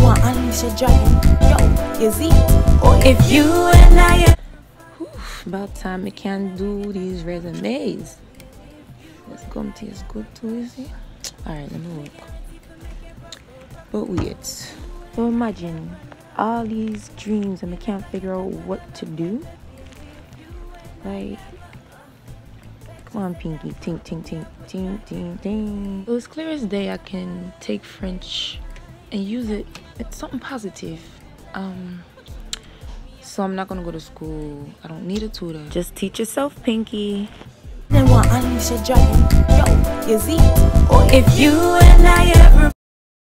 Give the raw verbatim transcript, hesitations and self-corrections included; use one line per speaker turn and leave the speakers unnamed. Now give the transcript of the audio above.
want unleash a dragon. Yo, is it? Or if you and I.
Whew, about time I can do these resumes. This gum tastes good too, you see? Alright, let me look. But wait. So imagine all these dreams and I can't figure out what to do. Like, come on, Pinky. Tink, tink, tink, tink, tink, tink. So it's clear as day I can take French and use it. It's something positive. Um, so I'm not gonna go to school. I don't need a tutor. Just teach yourself, Pinky.
They want unleash a dragon. Yo, is it? Or if you and I ever.